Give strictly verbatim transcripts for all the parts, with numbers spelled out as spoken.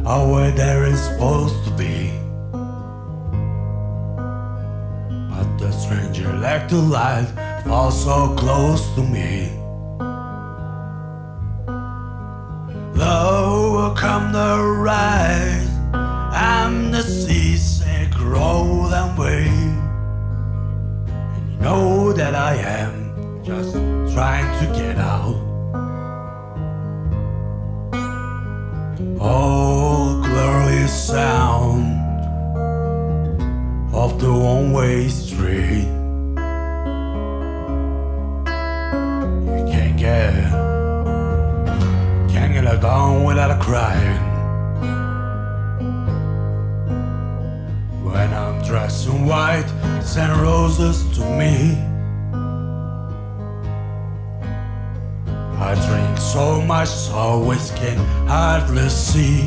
or where there is supposed to be. But the stranger like the light falls so close to me. Low will come the rise, I'm the seasick roll and wave. And you know that I am just trying to get out. Oh, glorious sound of the one-way street. You can't get, can't get it done without a crying. When I'm dressed in white, send roses to me. I drink so much so whiskey can hardly see.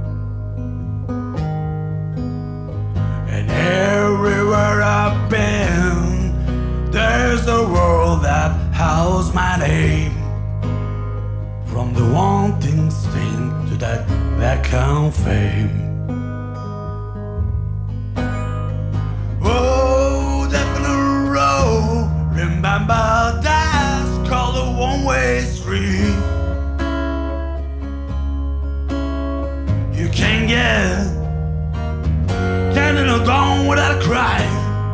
And everywhere I've been, there's a world that howls my name. From the wanting sting to that vacant fame. Oh, definite road, remember that's called a one-way street. You can't get, can't get it gone without a cry.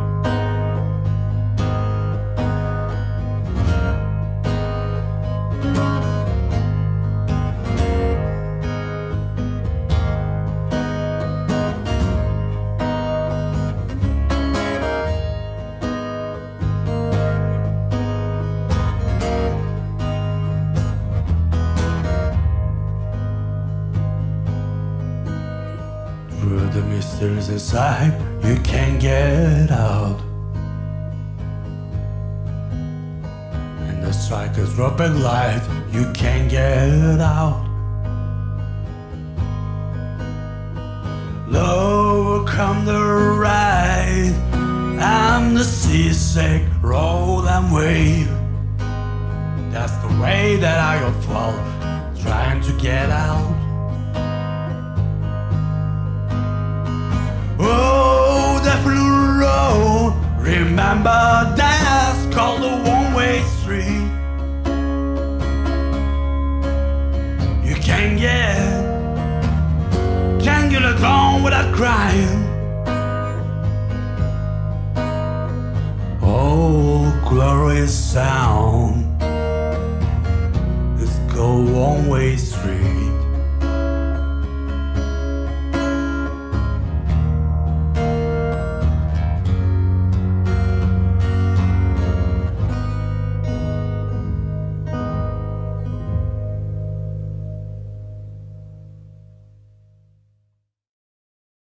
Through the mysteries inside, you can't get out. And the strikers dropping light, you can't get out. Low will come the ride, I'm the seasick roll and wave. That's the way that I got fall, trying to get out. Oh, definitely road, remember that's called a one-way street. You can't get, can't get it gone without crying. Oh, glorious sound, it's called one-way street.